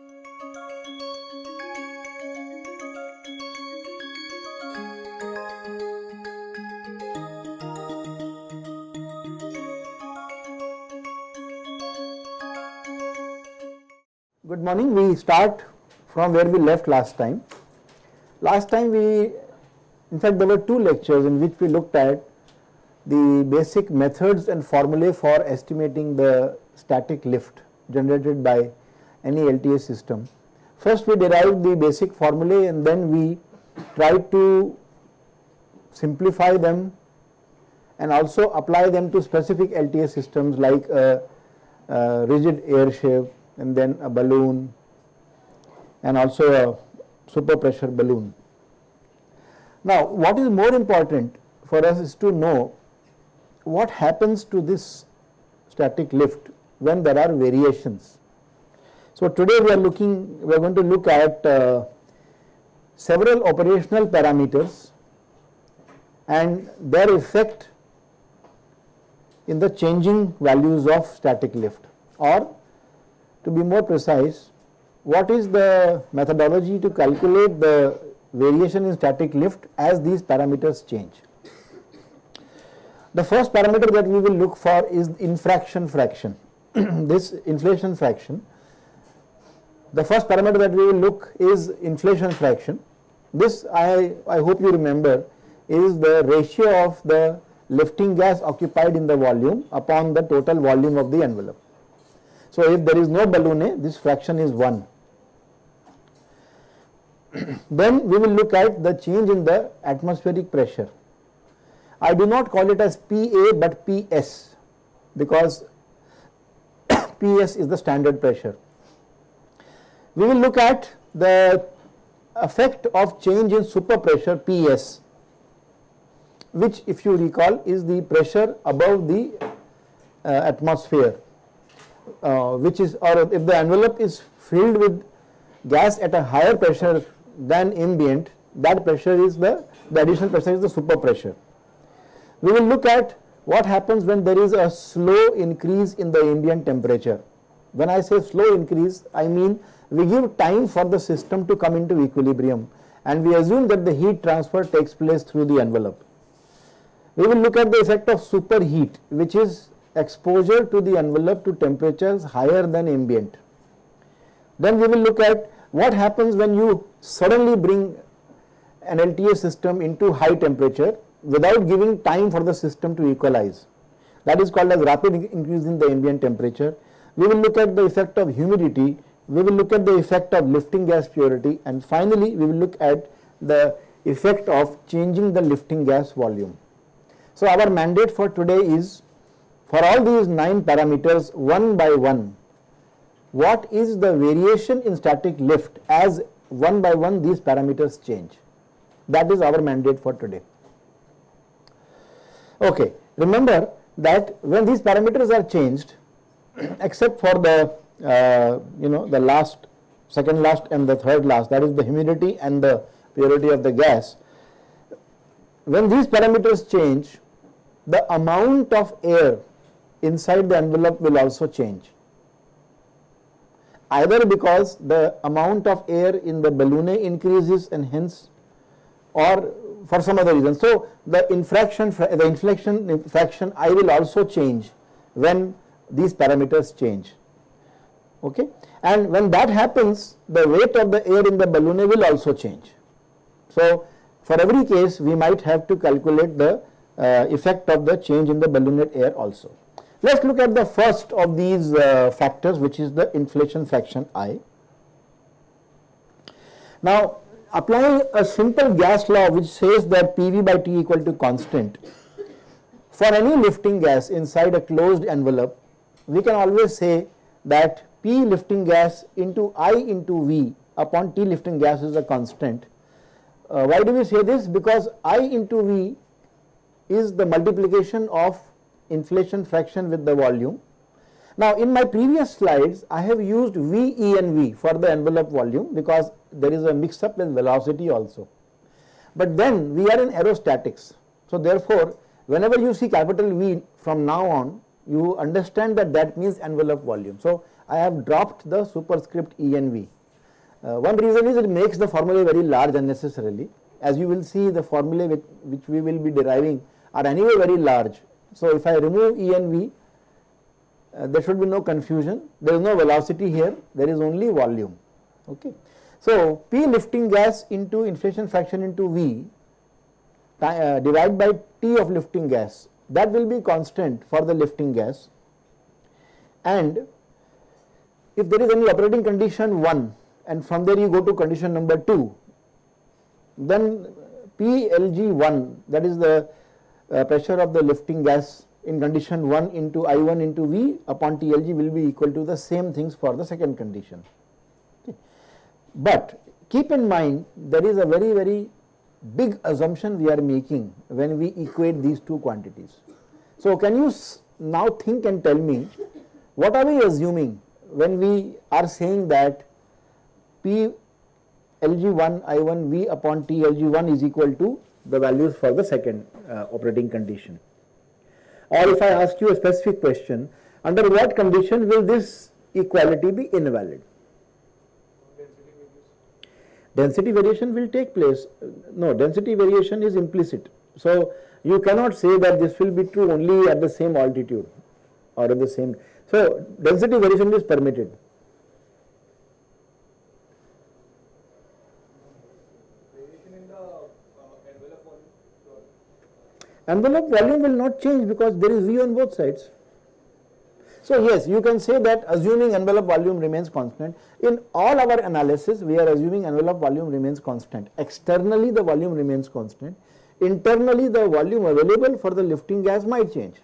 Good morning. We start from where we left last time. Last time in fact there were two lectures in which we looked at the basic methods and formulae for estimating the static lift generated by any LTS system. First we derived the basic formulae and then we tried to simplify them and also apply them to specific LTS systems like a rigid airship and then a balloon and also a super pressure balloon. Now what is more important for us is to know what happens to this static lift when there are variations. So today we are going to look at several operational parameters and their effect in the changing values of static lift, or to be more precise, what is the methodology to calculate the variation in static lift as these parameters change. The first parameter that we will look for is infraction fraction. This inflation fraction. The first parameter that we will look is inflation fraction. This I hope you remember is the ratio of the lifting gas occupied in the volume upon the total volume of the envelope. So if there is no balloon, this fraction is 1. Then we will look at the change in the atmospheric pressure. I do not call it as PA but PS because PS is the standard pressure. We will look at the effect of change in super pressure PS, which if you recall is the pressure above the atmosphere, which is, or if the envelope is filled with gas at a higher pressure than ambient, that pressure is the additional pressure is the super pressure. We will look at what happens when there is a slow increase in the ambient temperature. When I say slow increase, I mean we give time for the system to come into equilibrium and we assume that the heat transfer takes place through the envelope. We will look at the effect of superheat, which is exposure to the envelope to temperatures higher than ambient. Then we will look at what happens when you suddenly bring an LTS system into high temperature without giving time for the system to equalize. That is called as rapid increase in the ambient temperature. We will look at the effect of humidity, we will look at the effect of lifting gas purity, and finally we will look at the effect of changing the lifting gas volume. So our mandate for today is, for all these 9 parameters one by one, what is the variation in static lift as one by one these parameters change. That is our mandate for today. Okay, remember that when these parameters are changed, except for the the last, second last and the third last, that is the humidity and the purity of the gas, when these parameters change, the amount of air inside the envelope will also change, either because the amount of air in the balloon increases and hence, or for some other reason. So the inflection fraction I will also change when these parameters change. Okay, and when that happens, the weight of the air in the balloon will also change. So for every case we might have to calculate the effect of the change in the ballooned air also. Let us look at the first of these factors, which is the inflation fraction I. Now applying a simple gas law which says that PV by T equal to constant, for any lifting gas inside a closed envelope, we can always say that P lifting gas into I into V upon T lifting gas is a constant. Why do we say this? Because I into V is the multiplication of inflation fraction with the volume. Now in my previous slides I have used V, E and V for the envelope volume because there is a mix up with velocity also. But then we are in aerostatics. So therefore whenever you see capital V from now on, you understand that that means envelope volume. So I have dropped the superscript E and V. One reason is it makes the formulae very large unnecessarily. As you will see, the formulae which we will be deriving are anyway very large. So if I remove E and V, there should be no confusion. There is no velocity here, there is only volume. Okay. So P lifting gas into inflation fraction into V divided by T of lifting gas, that will be constant for the lifting gas. And if there is any operating condition 1 and from there you go to condition number 2, then PLG1, that is the pressure of the lifting gas in condition 1 into I1 into V upon TLG will be equal to the same things for the second condition. Okay. But keep in mind, there is a very, very big assumption we are making when we equate these two quantities. So can you now think and tell me, what are we assuming when we are saying that P LG1 I1 V upon T LG1 is equal to the values for the second operating condition? Or if I ask you a specific question, under what condition will this equality be invalid? Density variation will take place. No, density variation is implicit. So you cannot say that this will be true only at the same altitude or at the same. So density variation is permitted. Envelope volume will not change because there is V on both sides. So yes, you can say that assuming envelope volume remains constant, in all our analysis we are assuming envelope volume remains constant. Externally the volume remains constant, internally the volume available for the lifting gas might change.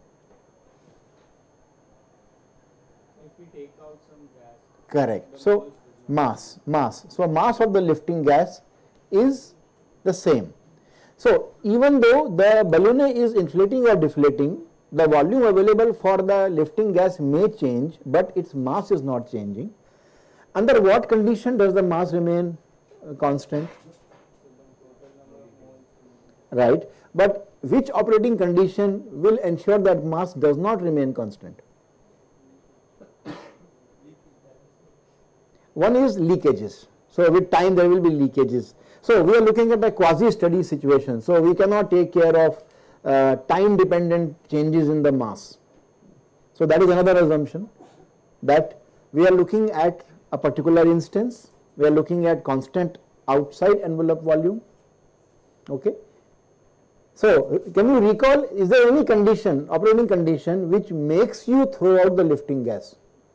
If we take out some gas. Correct. So mass. So mass of the lifting gas is the same. So even though the balloon is inflating or deflating, the volume available for the lifting gas may change, but its mass is not changing. Under what condition does the mass remain constant? Right. But which operating condition will ensure that mass does not remain constant? One is leakages. So with time there will be leakages. So we are looking at a quasi-steady situation. So we cannot take care of time dependent changes in the mass. So that is another assumption, that we are looking at a particular instance, we are looking at constant outside envelope volume. Okay. So can you recall, is there any condition, operating condition, which makes you throw out the lifting gas?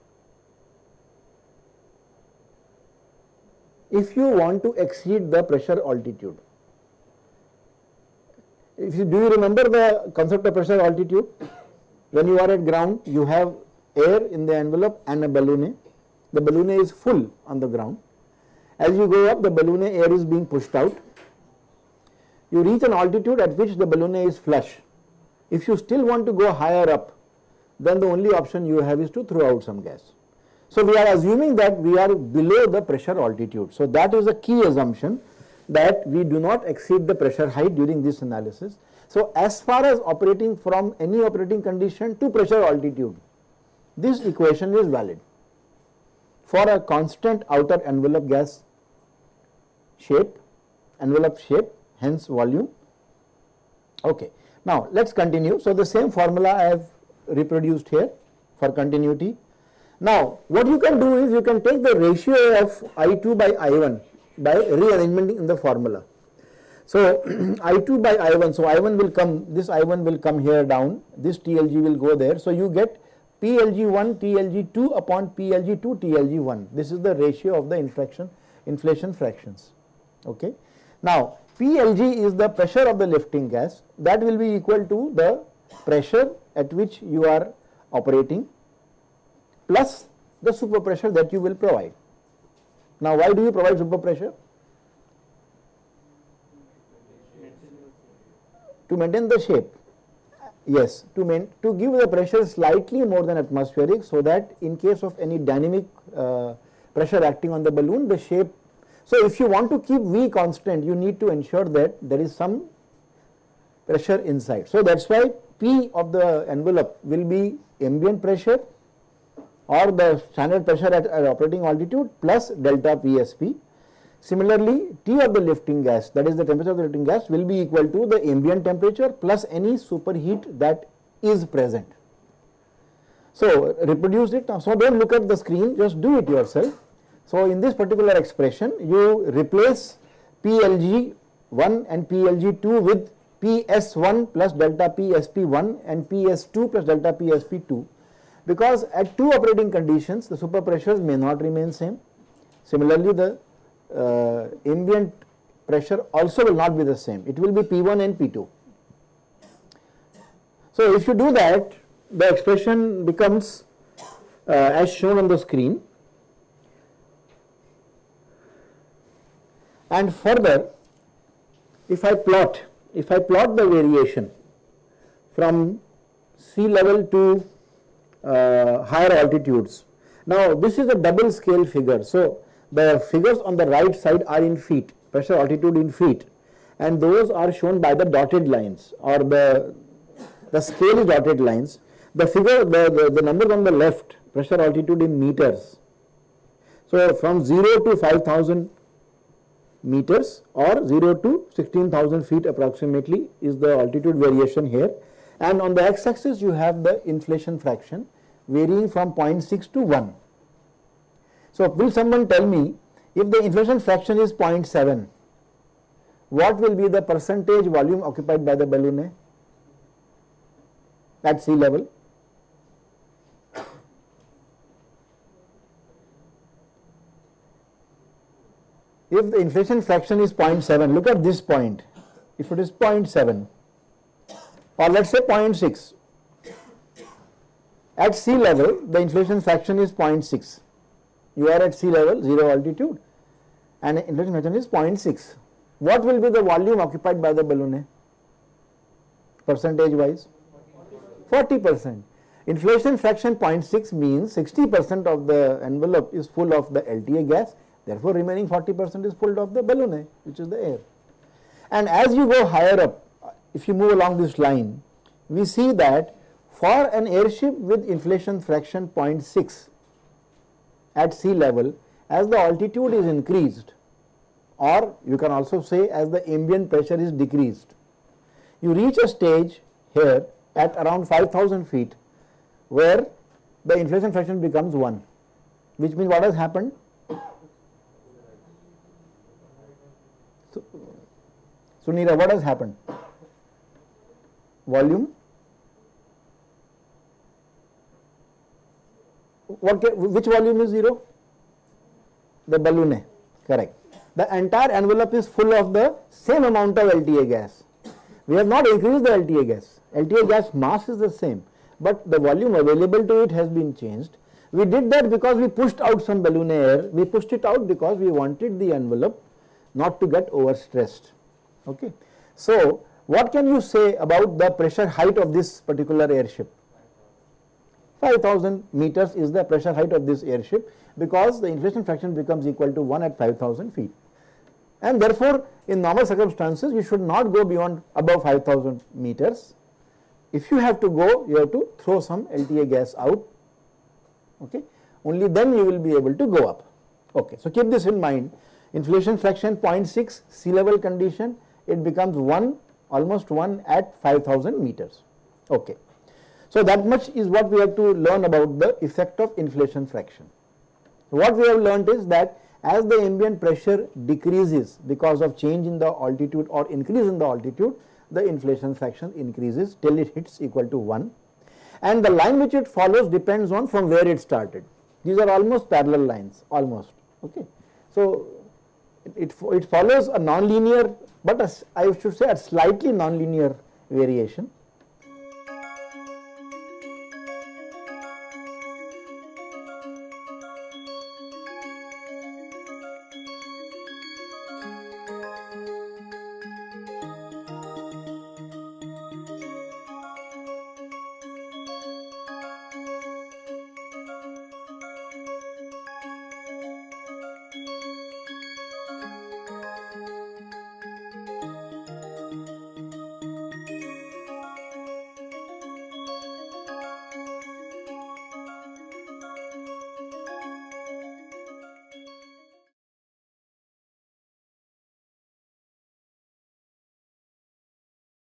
If you want to exceed the pressure altitude. Do you remember the concept of pressure altitude? When you are at ground, you have air in the envelope and a balloon. The balloon is full on the ground. As you go up, the balloon air is being pushed out. You reach an altitude at which the balloon is flush. If you still want to go higher up, then the only option you have is to throw out some gas. So we are assuming that we are below the pressure altitude. So that is a key assumption, that we do not exceed the pressure height during this analysis. So as far as operating from any operating condition to pressure altitude, this equation is valid for a constant outer envelope gas shape, hence volume. Okay. Now let us continue. So the same formula I have reproduced here for continuity. Now what you can do is you can take the ratio of I2 by I1 by rearrangement in the formula. So I2 by I1, so I1 will come, this I1 will come here down, this TLG will go there. So you get PLG1 TLG2 upon PLG2 TLG1. This is the ratio of the inflation fractions. Okay. Now PLG is the pressure of the lifting gas, that will be equal to the pressure at which you are operating plus the super pressure that you will provide. Now why do you provide super pressure? To maintain the shape. Yes, to give the pressure slightly more than atmospheric, so that in case of any dynamic pressure acting on the balloon, the shape. So if you want to keep V constant, you need to ensure that there is some pressure inside. So that's why P of the envelope will be ambient pressure or the standard pressure at operating altitude plus delta PSP. Similarly, T of the lifting gas, that is the temperature of the lifting gas, will be equal to the ambient temperature plus any superheat that is present. So, reproduce it. So, do not look at the screen, just do it yourself. So, in this particular expression, you replace PLG1 and PLG2 with PS1 plus delta PSP1 and PS2 plus delta PSP2, because at two operating conditions the superpressures may not remain same. Similarly, the ambient pressure also will not be the same, it will be P1 and P2. So, if you do that, the expression becomes as shown on the screen. And further, if I plot the variation from sea level to higher altitudes. Now, this is a double scale figure. So, the figures on the right side are in feet, pressure altitude in feet, and those are shown by the dotted lines, or the scale is dotted lines. The figure, the numbers on the left, pressure altitude in meters. So, from 0 to 5,000 meters or 0 to 16,000 feet approximately is the altitude variation here, and on the x-axis you have the inflation fraction varying from 0.6 to 1. So, will someone tell me, if the inflation fraction is 0.7, what will be the percentage volume occupied by the balloon at sea level? If the inflation fraction is 0.7, look at this point. If it is 0.7 or let us say 0.6, at sea level the inflation fraction is 0.6. You are at sea level, 0 altitude, and inflation fraction is 0.6. What will be the volume occupied by the balloon percentage wise? 40%. Inflation fraction 0.6 means 60% of the envelope is full of the LTA gas. Therefore, remaining 40% is full of the balloon, which is the air. And as you go higher up, if you move along this line, we see that for an airship with inflation fraction 0.6 at sea level, as the altitude is increased, or you can also say as the ambient pressure is decreased, you reach a stage here at around 5,000 feet where the inflation fraction becomes 1, which means what has happened? So, Neera, what has happened? Volume? Which volume is 0? The balloon, correct. The entire envelope is full of the same amount of LTA gas. We have not increased the LTA gas. LTA gas mass is the same, but the volume available to it has been changed. We did that because we pushed out some balloon air. We pushed it out because we wanted the envelope not to get overstressed. Okay. So, what can you say about the pressure height of this particular airship? 5,000 meters is the pressure height of this airship, because the inflation fraction becomes equal to 1 at 5,000 feet. And therefore, in normal circumstances, we should not go beyond above 5,000 meters. If you have to go, you have to throw some LTA gas out. Okay. Only then you will be able to go up. Okay. So, keep this in mind. Inflation fraction 0.6, sea level condition, it becomes 1, almost 1 at 5,000 meters. Okay. So, that much is what we have to learn about the effect of inflation fraction. What we have learnt is that as the ambient pressure decreases because of change in the altitude or increase in the altitude, the inflation fraction increases till it hits equal to 1, and the line which it follows depends on from where it started. These are almost parallel lines, almost. Okay. So, it follows a non-linear, but I should say a slightly non-linear variation.